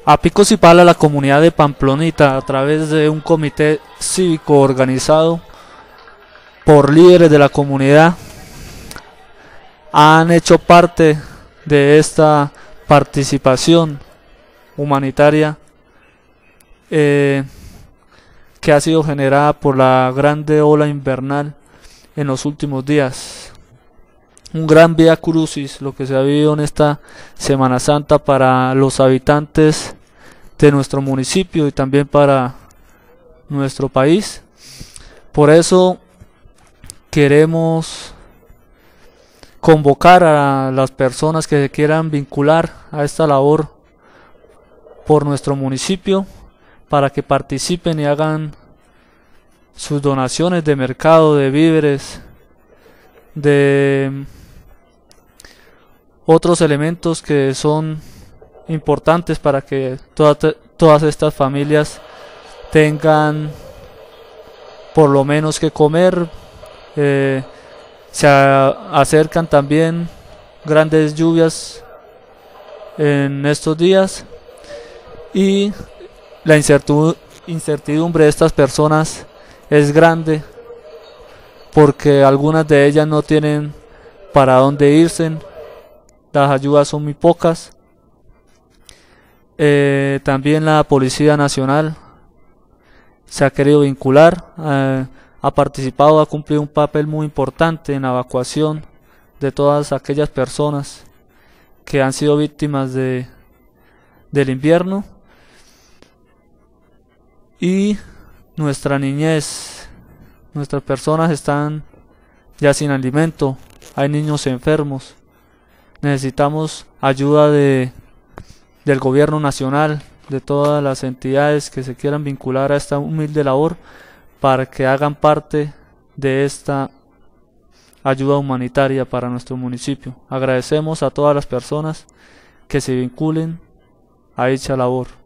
A picos y pala, la comunidad de Pamplonita, a través de un comité cívico organizado por líderes de la comunidad, han hecho parte de esta participación humanitaria que ha sido generada por la grande ola invernal en los últimos días. Un gran vía crucis lo que se ha vivido en esta Semana Santa para los habitantes de nuestro municipio y también para nuestro país. Por eso queremos convocar a las personas que se quieran vincular a esta labor por nuestro municipio para que participen y hagan sus donaciones de mercado, de víveres, de otros elementos que son importantes para que todas estas familias tengan por lo menos que comer. Se acercan también grandes lluvias en estos días y la incertidumbre de estas personas es grande porque algunas de ellas no tienen para dónde irse, las ayudas son muy pocas. También la Policía Nacional se ha querido vincular, ha participado, ha cumplido un papel muy importante en la evacuación de todas aquellas personas que han sido víctimas del invierno. Y nuestra niñez, nuestras personas están ya sin alimento, hay niños enfermos, necesitamos ayuda del gobierno nacional, de todas las entidades que se quieran vincular a esta humilde labor para que hagan parte de esta ayuda humanitaria para nuestro municipio. Agradecemos a todas las personas que se vinculen a dicha labor.